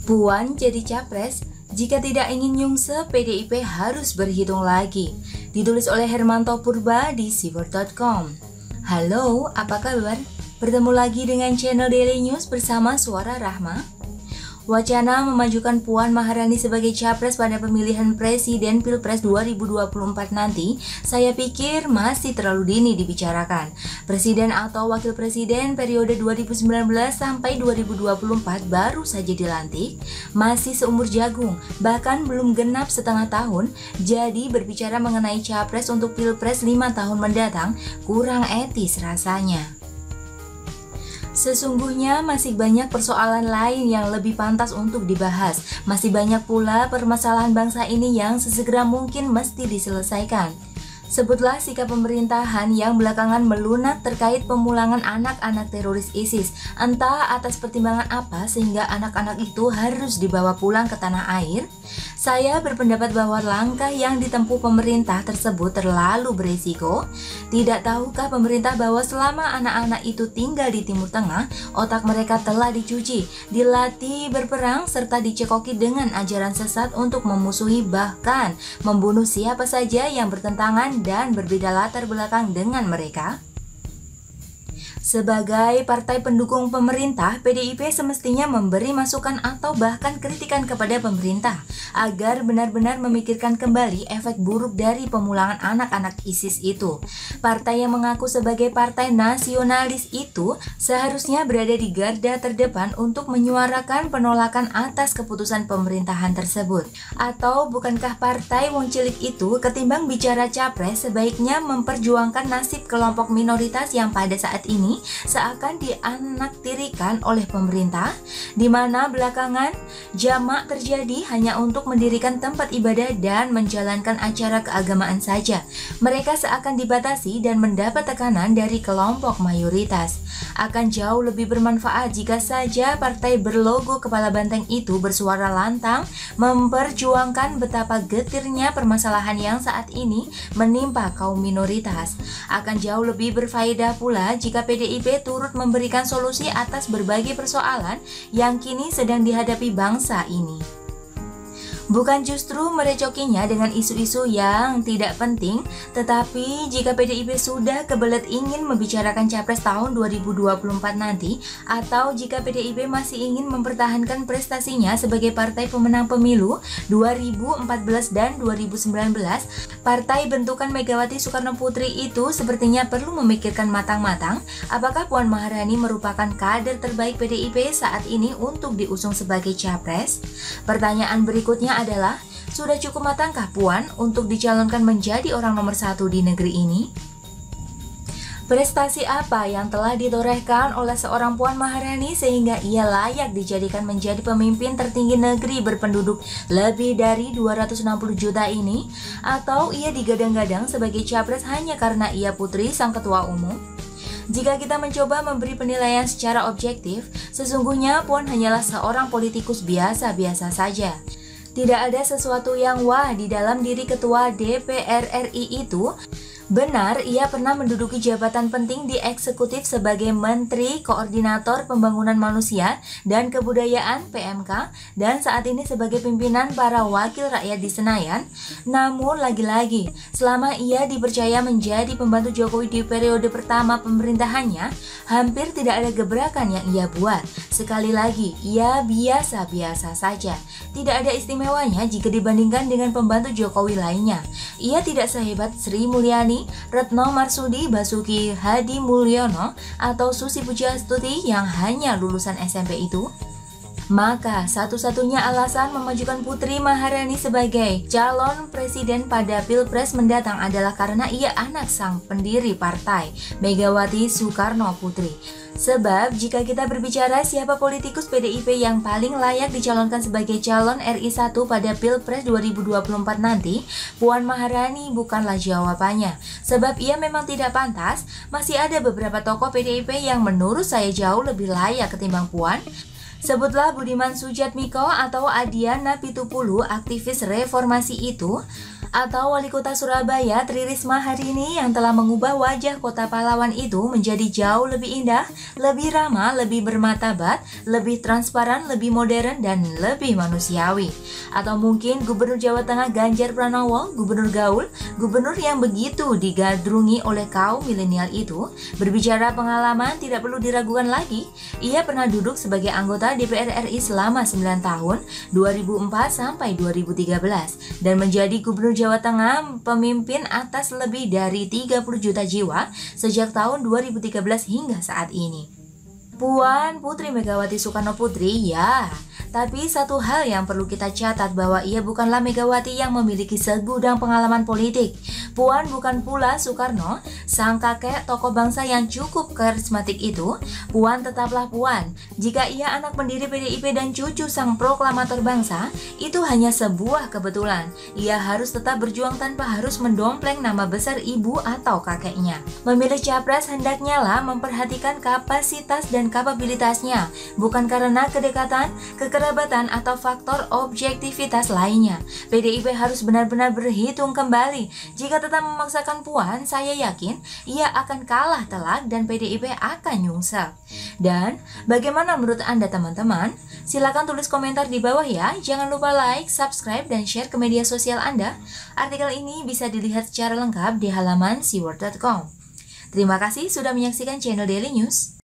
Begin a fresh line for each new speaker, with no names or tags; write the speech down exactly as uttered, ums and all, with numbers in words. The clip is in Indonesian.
Puan jadi capres, jika tidak ingin nyungsep P D I P harus berhitung lagi. Ditulis oleh Hermanto Purba di Siver dot com. Halo, apa kabar? Bertemu lagi dengan channel Daily News bersama Suara Rahma. Wacana memajukan Puan Maharani sebagai capres pada pemilihan presiden Pilpres dua ribu dua puluh empat nanti, saya pikir masih terlalu dini dibicarakan. Presiden atau wakil presiden periode dua ribu sembilan belas sampai dua ribu dua puluh empat baru saja dilantik, masih seumur jagung, bahkan belum genap setengah tahun, jadi berbicara mengenai capres untuk Pilpres lima tahun mendatang kurang etis rasanya. Sesungguhnya masih banyak persoalan lain yang lebih pantas untuk dibahas. Masih banyak pula permasalahan bangsa ini yang sesegera mungkin mesti diselesaikan. Sebutlah sikap pemerintahan yang belakangan melunak terkait pemulangan anak-anak teroris ISIS. Entah atas pertimbangan apa sehingga anak-anak itu harus dibawa pulang ke tanah air. Saya berpendapat bahwa langkah yang ditempuh pemerintah tersebut terlalu beresiko. Tidak tahukah pemerintah bahwa selama anak-anak itu tinggal di Timur Tengah, otak mereka telah dicuci, dilatih berperang, serta dicekoki dengan ajaran sesat untuk memusuhi bahkan membunuh siapa saja yang bertentangan dan berbeda latar belakang dengan mereka? Sebagai partai pendukung pemerintah, P D I P semestinya memberi masukan atau bahkan kritikan kepada pemerintah agar benar-benar memikirkan kembali efek buruk dari pemulangan anak-anak ISIS itu. Partai yang mengaku sebagai partai nasionalis itu seharusnya berada di garda terdepan untuk menyuarakan penolakan atas keputusan pemerintahan tersebut. Atau bukankah partai wong cilik itu ketimbang bicara capres sebaiknya memperjuangkan nasib kelompok minoritas yang pada saat ini seakan dianaktirikan oleh pemerintah, di mana belakangan jamak terjadi hanya untuk mendirikan tempat ibadah dan menjalankan acara keagamaan saja. Mereka seakan dibatasi dan mendapat tekanan dari kelompok mayoritas. Akan jauh lebih bermanfaat jika saja partai berlogo kepala banteng itu bersuara lantang memperjuangkan betapa getirnya permasalahan yang saat ini menimpa kaum minoritas. Akan jauh lebih berfaedah pula jika P D I P turut memberikan solusi atas berbagai persoalan yang kini sedang dihadapi bangsa ini. Bukan justru merecokinya dengan isu-isu yang tidak penting, tetapi jika P D I P sudah kebelet ingin membicarakan capres tahun dua ribu dua puluh empat nanti, atau jika P D I P masih ingin mempertahankan prestasinya sebagai partai pemenang pemilu dua ribu empat belas dan dua ribu sembilan belas, partai bentukan Megawati Soekarno Putri itu sepertinya perlu memikirkan matang-matang apakah Puan Maharani merupakan kader terbaik P D I P saat ini untuk diusung sebagai capres. Pertanyaan berikutnya adalah, sudah cukup matangkah Puan untuk dicalonkan menjadi orang nomor satu di negeri ini? Prestasi apa yang telah ditorehkan oleh seorang Puan Maharani sehingga ia layak dijadikan menjadi pemimpin tertinggi negeri berpenduduk lebih dari dua ratus enam puluh juta ini? Atau ia digadang-gadang sebagai capres hanya karena ia putri sang ketua umum? Jika kita mencoba memberi penilaian secara objektif, sesungguhnya Puan hanyalah seorang politikus biasa-biasa saja. Tidak ada sesuatu yang wah di dalam diri ketua D P R R I itu. Benar, ia pernah menduduki jabatan penting di eksekutif sebagai Menteri Koordinator Pembangunan Manusia dan Kebudayaan P M K dan saat ini sebagai pimpinan para wakil rakyat di Senayan. Namun lagi-lagi, selama ia dipercaya menjadi pembantu Jokowi di periode pertama pemerintahannya, hampir tidak ada gebrakan yang ia buat. Sekali lagi, ia biasa-biasa saja. Tidak ada istimewanya jika dibandingkan dengan pembantu Jokowi lainnya. Ia tidak sehebat Sri Mulyani, Retno Marsudi, Basuki Hadi Mulyono, atau Susi Pujiastuti yang hanya lulusan S M P itu. Maka satu-satunya alasan memajukan Putri Maharani sebagai calon presiden pada Pilpres mendatang adalah karena ia anak sang pendiri partai, Megawati Soekarno Putri. Sebab jika kita berbicara siapa politikus P D I P yang paling layak dicalonkan sebagai calon R I satu pada Pilpres dua ribu dua puluh empat nanti, Puan Maharani bukanlah jawabannya. Sebab ia memang tidak pantas, masih ada beberapa tokoh P D I P yang menurut saya jauh lebih layak ketimbang Puan. Sebutlah Budiman Sujatmiko atau Adiana Pitupulu, aktivis reformasi itu. Atau Wali Kota Surabaya Tri Risma hari ini yang telah mengubah wajah kota pahlawan itu menjadi jauh lebih indah, lebih ramah, lebih bermartabat, lebih transparan, lebih modern, dan lebih manusiawi. Atau mungkin Gubernur Jawa Tengah Ganjar Pranowo, Gubernur Gaul, gubernur yang begitu digandrungi oleh kaum milenial itu, berbicara pengalaman tidak perlu diragukan lagi. Ia pernah duduk sebagai anggota D P R R I selama sembilan tahun, dua ribu empat sampai dua ribu tiga belas, dan menjadi Gubernur Jawa Tengah pemimpin atas lebih dari tiga puluh juta jiwa sejak tahun dua ribu tiga belas hingga saat ini. Puan Putri Megawati Soekarno Putri, ya. Tapi satu hal yang perlu kita catat bahwa ia bukanlah Megawati yang memiliki segudang pengalaman politik. Puan bukan pula Soekarno, sang kakek tokoh bangsa yang cukup karismatik itu. Puan tetaplah Puan. Jika ia anak pendiri P D I P dan cucu sang proklamator bangsa, itu hanya sebuah kebetulan. Ia harus tetap berjuang tanpa harus mendompleng nama besar ibu atau kakeknya. Memilih capres hendaknya lah memperhatikan kapasitas dan kapabilitasnya, bukan karena kedekatan, kekerabatan, atau faktor objektivitas lainnya. P D I P harus benar-benar berhitung kembali. Jika tetap memaksakan Puan, saya yakin ia akan kalah telak dan P D I P akan nyungsep. Dan bagaimana menurut Anda teman-teman? Silakan tulis komentar di bawah ya. Jangan lupa like, subscribe, dan share ke media sosial Anda. Artikel ini bisa dilihat secara lengkap di halaman c world dot com. Terima kasih sudah menyaksikan channel Daily News.